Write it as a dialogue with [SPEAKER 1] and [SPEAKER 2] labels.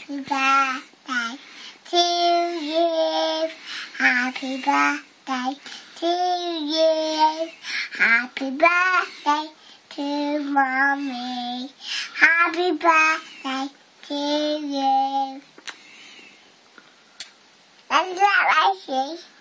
[SPEAKER 1] Happy birthday to you. Happy birthday to you. Happy birthday to Mommy. Happy birthday to you. That's not what I see.